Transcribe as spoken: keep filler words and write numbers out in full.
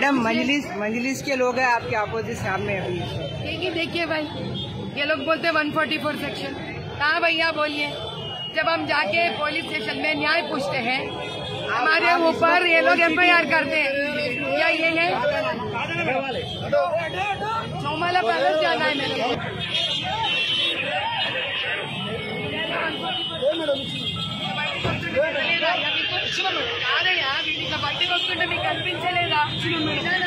Madam मजलिस मजलिस के लोग हैं आपके अपोजिट सामने अभी। देखिए देखिए भाई, ये लोग बोलते हैं वन फोर्टी फोर सेक्शन। कहाँ भैया बोलिए, जब हम जाके पुलिस स्टेशन में न्याय पूछते हैं हमारे ऊपर ये लोग एफ आई आर करते हैं। क्या ये है चौमाला पैलेस जाना है मेरे को। అదే వీడికి బట్టి వస్తుంటే మీకు కనిపించలేదా?